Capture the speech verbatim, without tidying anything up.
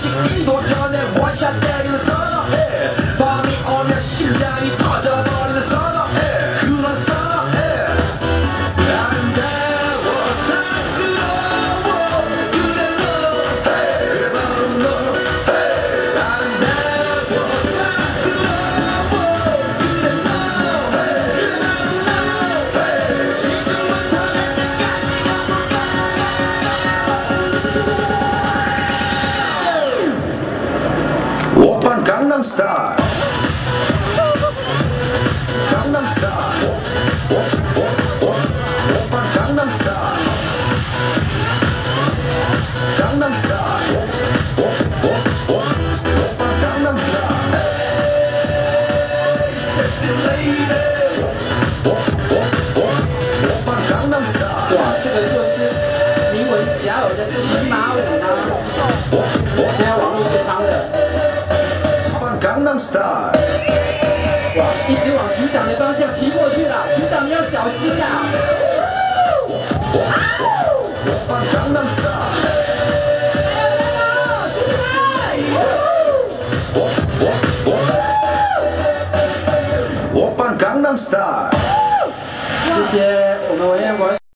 숨쉬기도 전에 원샷 때리는 선어해 밤이 오면 심장이 터져버리는 선어해 그런 선어해 아름다워 사랑스러워 그래 너 그래 바로 너 아름다워 사랑스러워 그래 너 그래 바로 너 지금부터 날 때까지 가볼까 오빤 강남스타일 강남스타일 오빤 강남스타일 강남스타일 오빤 강남스타일 섹시 레이디 오빤 강남스타일 哇，这个就是名闻遐迩的骑马舞呢，现在网络最夯的。 강남스타일 哇，一直往局长的方向骑过去了，局长你要小心呀、啊！ 강남스타일 오빤 강남스타일 谢谢我们文彦国。